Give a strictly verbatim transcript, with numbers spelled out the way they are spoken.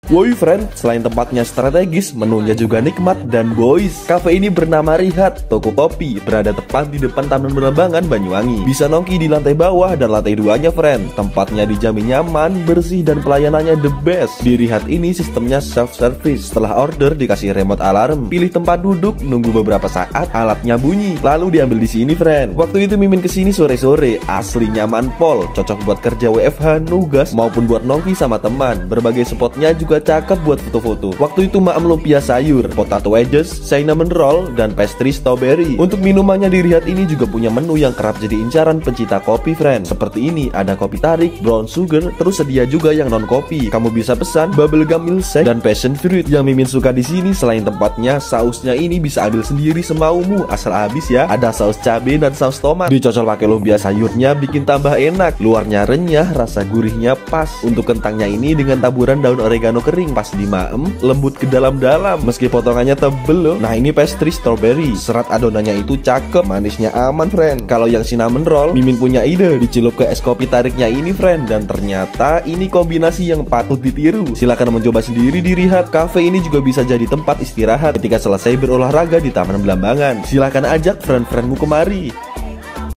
Woi friend, selain tempatnya strategis, menunya juga nikmat dan boys. Cafe ini bernama Rihat, toko kopi, berada tepat di depan Taman Belambangan, Banyuwangi. Bisa nongki di lantai bawah dan lantai duanya friend. Tempatnya dijamin nyaman, bersih dan pelayanannya the best. Di Rihat ini sistemnya self-service. Setelah order dikasih remote alarm. Pilih tempat duduk, nunggu beberapa saat, alatnya bunyi, lalu diambil di sini friend. Waktu itu Mimin kesini sore-sore, asli nyaman pol, cocok buat kerja W F H, nugas, maupun buat nongki sama teman. Berbagai spotnya juga cakep buat foto-foto. Waktu itu maem lumpia sayur, potato wedges, cinnamon roll, dan pastry strawberry. Untuk minumannya di Rihat ini juga punya menu yang kerap jadi incaran pencinta kopi friend. Seperti ini, ada kopi tarik, brown sugar, terus sedia juga yang non kopi. Kamu bisa pesan bubblegum milkshake dan passion fruit. Yang Mimin suka di sini selain tempatnya, sausnya ini bisa ambil sendiri semaumu asal habis ya. Ada saus cabai dan saus tomat. Dicocol pakai lumpia sayurnya bikin tambah enak. Luarnya renyah, rasa gurihnya pas. Untuk kentangnya ini dengan taburan daun oregano kering, pas dimaem, lembut ke dalam-dalam meski potongannya tebel loh. Nah ini pastry strawberry, serat adonannya itu cakep, manisnya aman friend. Kalau yang cinnamon roll, Mimin punya ide, dicelup ke es kopi tariknya ini friend. Dan ternyata ini kombinasi yang patut ditiru. Silahkan mencoba sendiri di Rihat. Cafe ini juga bisa jadi tempat istirahat ketika selesai berolahraga di Taman Belambangan. Silahkan ajak friend-friendmu kemari.